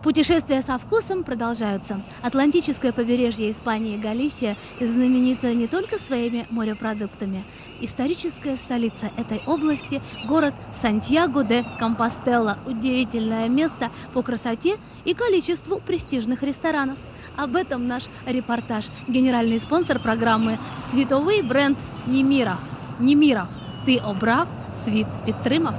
Путешествия со вкусом продолжаются. Атлантическое побережье Испании Галисия знаменита не только своими морепродуктами. Историческая столица этой области – город Сантьяго-де-Компостела. Удивительное место по красоте и количеству престижных ресторанов. Об этом наш репортаж. Генеральный спонсор программы – світовий бренд Немиров. Немиров. Ты обрав, світ підтримав.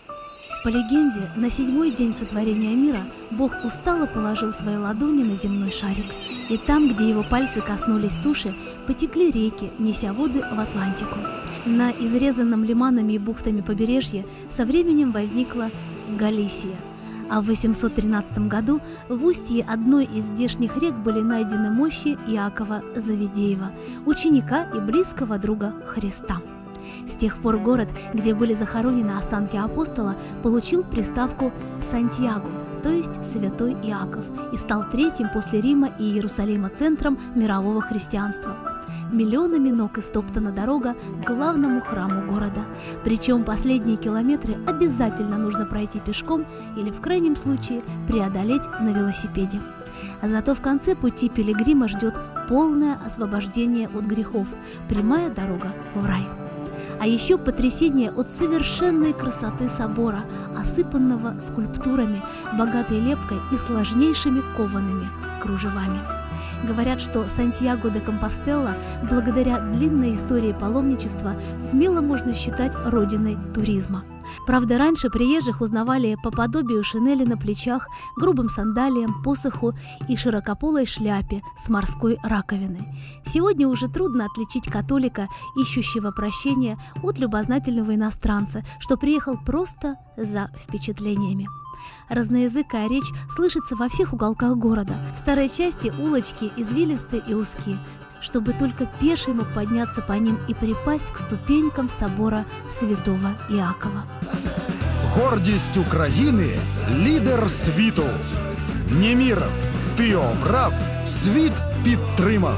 По легенде, на 7-й день сотворения мира Бог устало положил свои ладони на земной шарик. И там, где его пальцы коснулись суши, потекли реки, неся воды в Атлантику. На изрезанном лиманами и бухтами побережье со временем возникла Галисия. А в 813 году в устье одной из здешних рек были найдены мощи Иакова Завидеева, ученика и близкого друга Христа. С тех пор город, где были захоронены останки апостола, получил приставку Сантьяго, то есть Святой Иаков, и стал третьим после Рима и Иерусалима центром мирового христианства. Миллионами ног истоптана дорога к главному храму города. Причем последние километры обязательно нужно пройти пешком или, в крайнем случае, преодолеть на велосипеде. Зато в конце пути пилигрима ждет полное освобождение от грехов, прямая дорога в рай. А еще потрясение от совершенной красоты собора, осыпанного скульптурами, богатой лепкой и сложнейшими коваными кружевами. Говорят, что Сантьяго-де-Компостела, благодаря длинной истории паломничества, смело можно считать родиной туризма. Правда, раньше приезжих узнавали по подобию шинели на плечах, грубым сандалиям, посоху и широкополой шляпе с морской раковиной. Сегодня уже трудно отличить католика, ищущего прощения, от любознательного иностранца, что приехал просто за впечатлениями. Разноязыкая речь слышится во всех уголках города. В старой части улочки извилистые и узкие, чтобы только пеший мог подняться по ним и припасть к ступенькам собора Святого Иакова. Гордість України – лідер світу. Немиров, ти обрав, світ підтримав.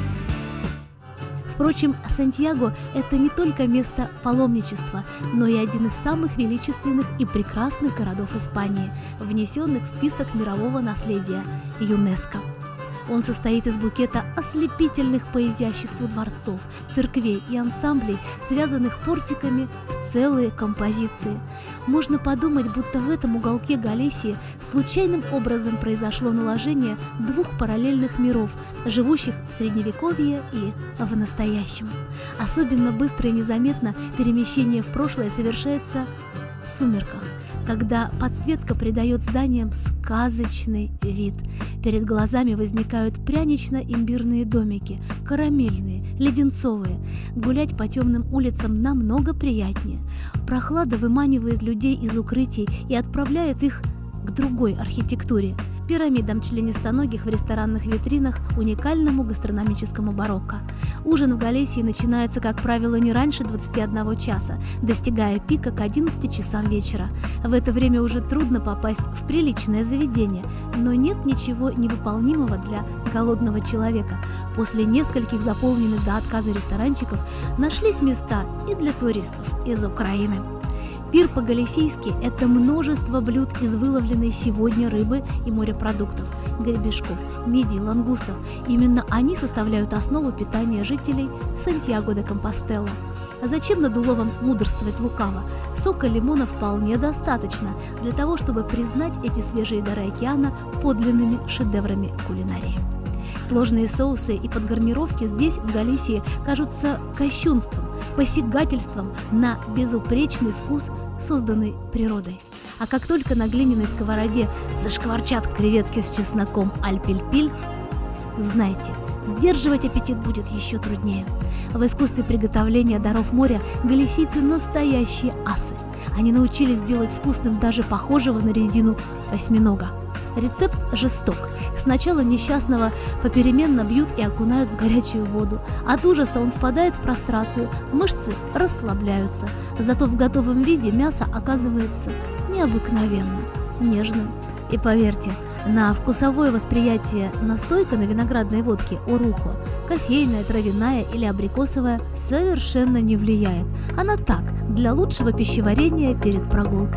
Впрочем, Сантьяго – это не только место паломничества, но и один из самых величественных и прекрасных городов Испании, внесенных в список мирового наследия ЮНЕСКО. Он состоит из букета ослепительных по изяществу дворцов, церквей и ансамблей, связанных портиками в целые композиции. Можно подумать, будто в этом уголке Галисии случайным образом произошло наложение двух параллельных миров, живущих в Средневековье и в настоящем. Особенно быстро и незаметно перемещение в прошлое совершается в сумерках, когда подсветка придает зданиям сказочный вид. Перед глазами возникают прянично-имбирные домики, карамельные, леденцовые. Гулять по темным улицам намного приятнее. Прохлада выманивает людей из укрытий и отправляет их к другой архитектуре – пирамидам членистоногих в ресторанных витринах, уникальному гастрономическому барокко. Ужин в Галисии начинается, как правило, не раньше 21 часа, достигая пика к 11 часам вечера. В это время уже трудно попасть в приличное заведение, но нет ничего невыполнимого для голодного человека. После нескольких заполненных до отказа ресторанчиков нашлись места и для туристов из Украины. Пир по-галисийски – это множество блюд из выловленной сегодня рыбы и морепродуктов, гребешков, мидий, лангустов. Именно они составляют основу питания жителей Сантьяго-де-Компостела. А зачем над уловом мудрствовать лукаво? Сока лимона вполне достаточно для того, чтобы признать эти свежие дары океана подлинными шедеврами кулинарии. Сложные соусы и подгарнировки здесь, в Галисии, кажутся кощунством, посягательством на безупречный вкус, созданный природой. А как только на глиняной сковороде зашкварчат креветки с чесноком аль-пиль-пиль, знайте, сдерживать аппетит будет еще труднее. В искусстве приготовления даров моря галисийцы настоящие асы. Они научились делать вкусным даже похожего на резину осьминога. Рецепт жесток. Сначала несчастного попеременно бьют и окунают в горячую воду. От ужаса он впадает в прострацию, мышцы расслабляются. Зато в готовом виде мясо оказывается необыкновенно нежным. И поверьте, на вкусовое восприятие настойка на виноградной водке орухо, кофейная, травяная или абрикосовая, совершенно не влияет. Она так, для лучшего пищеварения перед прогулкой.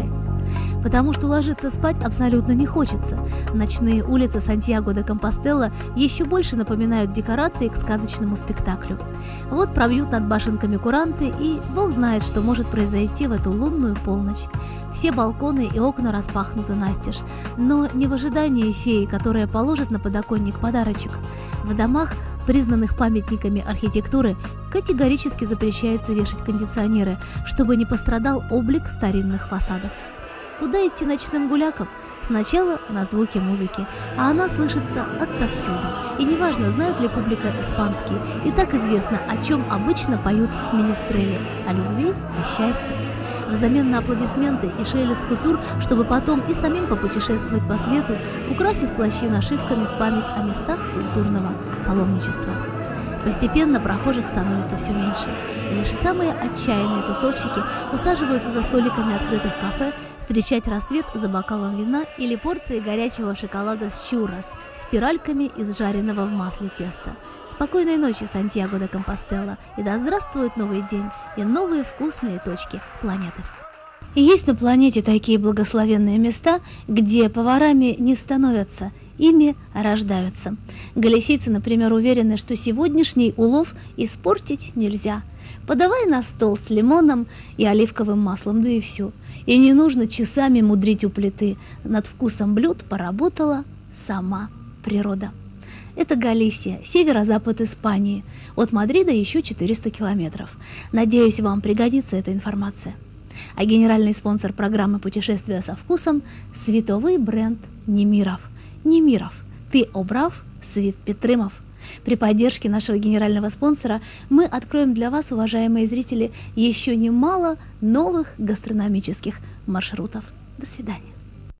Потому что ложиться спать абсолютно не хочется. Ночные улицы Сантьяго-де-Компостела еще больше напоминают декорации к сказочному спектаклю. Вот пробьют над башенками куранты, и Бог знает, что может произойти в эту лунную полночь. Все балконы и окна распахнуты настежь, но не в ожидании феи, которая положит на подоконник подарочек. В домах, признанных памятниками архитектуры, категорически запрещается вешать кондиционеры, чтобы не пострадал облик старинных фасадов. Куда идти ночным гулякам? Сначала на звуки музыки, а она слышится отовсюду. И неважно, знает ли публика испанский, и так известно, о чем обычно поют министрели – о любви и счастье. Взамен на аплодисменты и шелест купюр, чтобы потом и самим попутешествовать по свету, украсив плащи нашивками в память о местах культурного паломничества. Постепенно прохожих становится все меньше, и лишь самые отчаянные тусовщики усаживаются за столиками открытых кафе встречать рассвет за бокалом вина или порцией горячего шоколада с чуррос, спиральками из жареного в масле теста. Спокойной ночи, Сантьяго-де-Компостела, и да здравствует новый день и новые вкусные точки планеты. И есть на планете такие благословенные места, где поварами не становятся, ими рождаются. Галисийцы, например, уверены, что сегодняшний улов испортить нельзя. Подавай на стол с лимоном и оливковым маслом, да и все. И не нужно часами мудрить у плиты. Над вкусом блюд поработала сама природа. Это Галисия, северо-запад Испании. От Мадрида еще 400 километров. Надеюсь, вам пригодится эта информация. А генеральный спонсор программы «Путешествия со вкусом» – световый бренд Немиров. Немиров, ты обрав, Свит Питрымов. При поддержке нашего генерального спонсора мы откроем для вас, уважаемые зрители, еще немало новых гастрономических маршрутов. До свидания.